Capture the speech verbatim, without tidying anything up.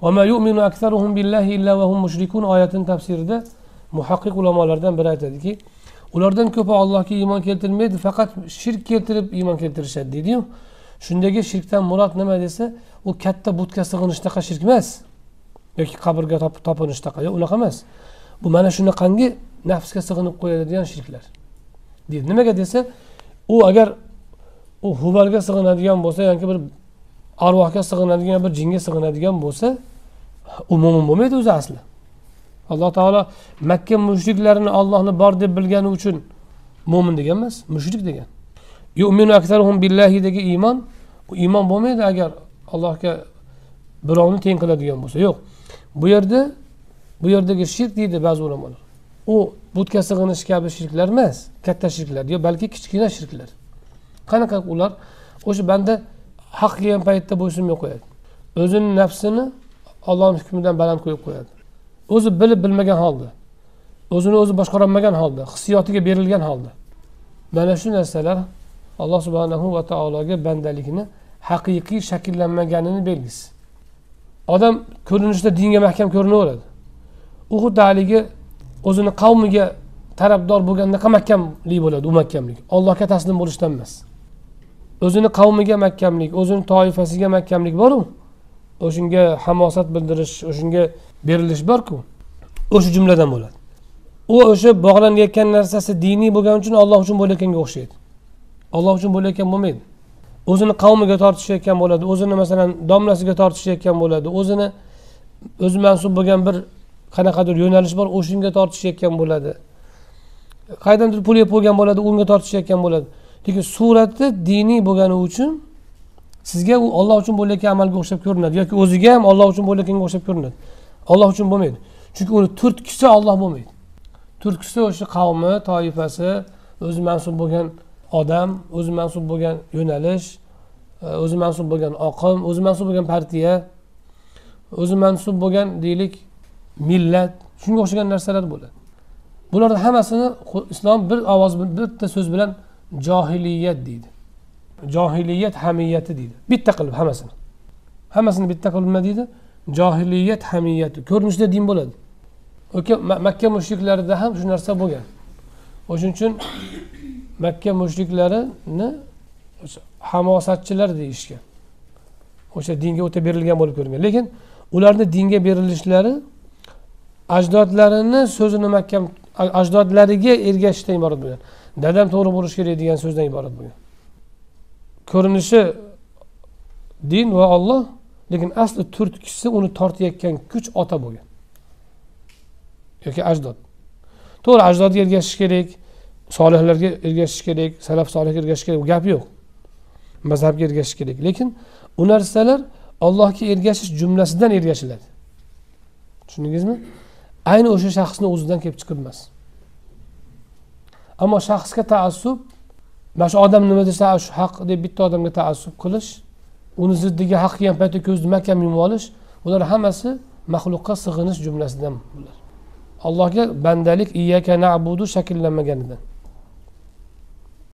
Va ma yu'minu aktsaruhum billahi illa va hum mushrikun oyatining tafsirida muhaqqiq ulamolardan biri aytadiki, ulardan ko'pi Allohga iymon keltirmaydi, faqat shirk keltirib iymon keltirishadi deydi-yu. Shundagi shirkdan murod nima desa, u katta butga sig'inishdaqa shirk emas. Yoki qabrga topinishdaqa, yo'q, unaqa emas. Bu mana shunaqangi nafsga sig'inib qo'yadigan shirklar. Deydi. Nimaga desa, u agar u hubalga sig'inadigan bo'lsa, yoki bir arvohga sig'inadigan, bir jinga sig'inadigan bo'lsa, u mo'min bo'lmaydi o'zi asli. Alloh taolo Makka mushriklarini Allohni bor deb bilgani uchun mo'min degan emas, mushrik degan. Yu'minu aktsaruhum billahi degi iymon, u iymon bo'lmaydi agar Allohga birovni teng qiladigan bo'lsa. Yo'q. Bu yerda bu yerdagi shirk deydi ba'zi ulamolar. U butga sig'inish kabi shirklar emas, katta shirklar, yo balki kichkina shirklar. Qanaqa ular? O'sha banda haq kelgan paytda bo'ysunmay qo'yadi. O'zining nafsini Allohning hukmidan baland qo'yib qo'yadi. O'zi bilib bilmagan holda, o'zini o'zi boshqara olmagan holda, hissiyotiga berilgan holda. Mana shu narsalar Alloh subhanahu va taologa bandalikni haqiqiy shakllanmaganini belgisi. Odam ko'rinishda dinga mahkam ko'rinaveradi. U xuddi haligi o'zini qavmiga tarafdor bo'lganda mahkamlik bo'ladi, u mahkamlik. Allohga taslim bo'lishdan emas. O'zini qavmiga mahkamlik, o'zini toifasiga mahkamlik bor-ku. O'shunga hamosat bildirish, o'shunga berilish bor-ku. O'sha jumladan bo'ladi. U o'sha bog'lanayotgan narsasi diniy bo'lgani uchun Alloh uchun bo'layotganga o'xshaydi. Alloh uchun bo'layotgan bo'lmaydi. O'zini qavmiga tortishayotgan bo'ladi, o'zini masalan domlasiga tortishayotgan bo'ladi, o'zini o'zi mansub bo'lgan bir qanaqadir yo'nalish bor, o'shunga tortishayotgan bo'ladi. Qaydandir pul yeb qo'ygan bo'ladi, unga tortishayotgan bo'ladi. Lekin surati diniy bo'lgani uchun sizga u Alloh uchun bo'layotgan amalga o'xshab ko'rinadi yoki o'ziga ham Alloh uchun bo'layotganga o'xshab ko'rinadi. Alloh uchun bo'lmaydi. Chunki uni turtkisi Alloh bo'lmaydi. Turtkisi o'sha qavmi, toifasi, o'zi mansub bo'lgan odam, o'zi mansub bo'lgan yo'nalish, o'zi mansub bo'lgan oqim, o'zi mansub bo'lgan partiya, o'zi mansub bo'lgan deylik millat, shunga o'xshagan narsalar bo'ladi. Bularning hammasini islom bir ovoz bitta so'z bilan johiliyat deydi. Johiliyat hamiyati deydi. Bitta qilib hammasini. Hammasini bitta qilib nima deydi? Johiliyat hamiyati. Ko'rinishda din bo'ladi. O'ka Makka mushriklarida ham shu narsa bo'lgan. O'shuning uchun Makka mushriklarini hamosatchilar deyishgan. O'sha dinga o'ta berilgan bo'lib ko'ringan. Lekin ularning dinga berilishlari ajdodlarini so'zini mahkam ajdodlariga ergashishdan iborat bo'lgan. Dadam to'g'ri bo'lish kerak degan so'zdan iborat bo'lgan. Ko'rinishi din va Alloh, lekin asli turtkisi uni tortayotgan kuch ota bo'lgan. Yoki ajdod. To'g'ri ajdodga ergashish kerak, solihlarga ergashish kerak, salaf solihga ergashish kerak, gap yo'q. Mazhabga ergashish kerak, lekin u narsalar Allohga ergashish jumlasidan ergashiladi. Tushundingizmi? Ayni o'sha shaxsning o'zidan kelib chiqilmas. Ammo shaxsga ta'assub, mana shu odam nima desa, shu haq deb bitta odamga ta'assub qilish, uni ziddiga haq kelgan paytda ko'zni mahkam yumib olish, bular hammasi maxluqqa sig'inish jumlasidan bular. Allohga bandalik iyyaka na'budu shakllanmaganidan.